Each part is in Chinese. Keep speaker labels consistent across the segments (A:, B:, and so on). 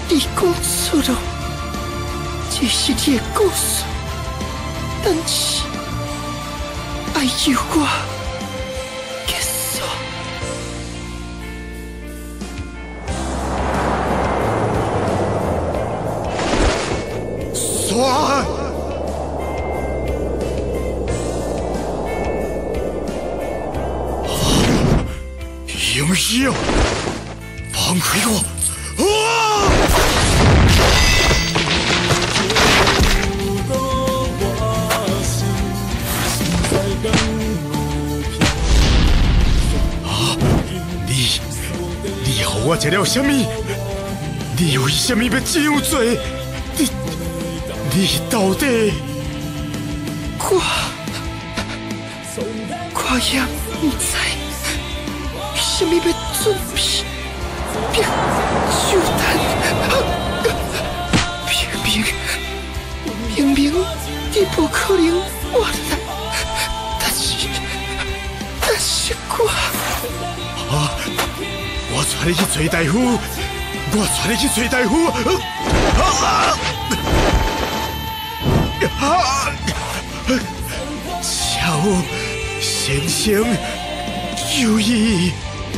A: 你讲出了，这是你的故事，但是要由我结束。
B: 刷！英雄，放开我！啊！ 你和我食了什么？你为什么要这样做？你到底？
A: 我也不知为什么要准备并手段，明明你不可能活来，但是
B: 我带你去找大夫，巧先生有意。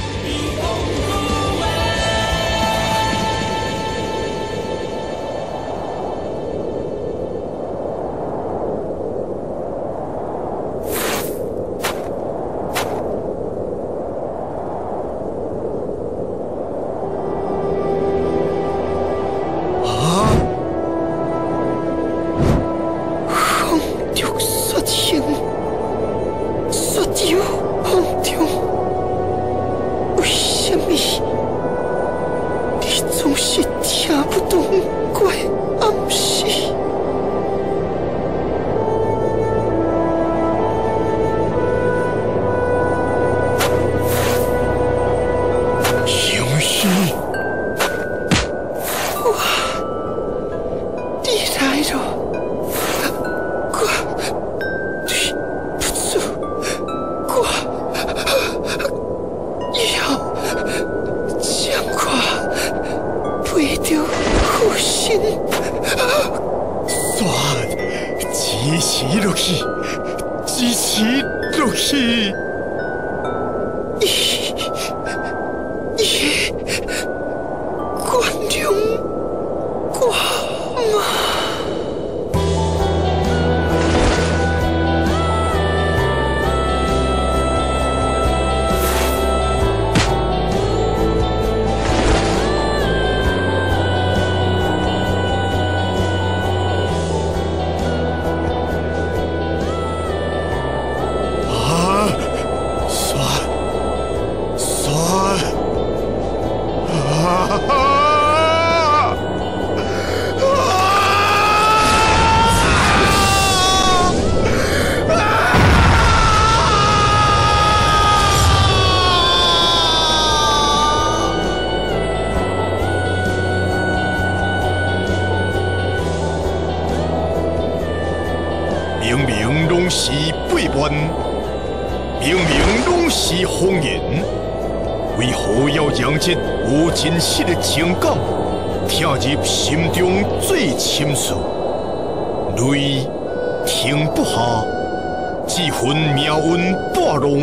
B: 谎言，为何要将这无真实的情感跳入心中最深处？泪停不下，几分命运拨弄，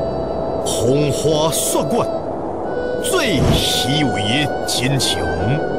B: 风花雪月，最虚伪的真情。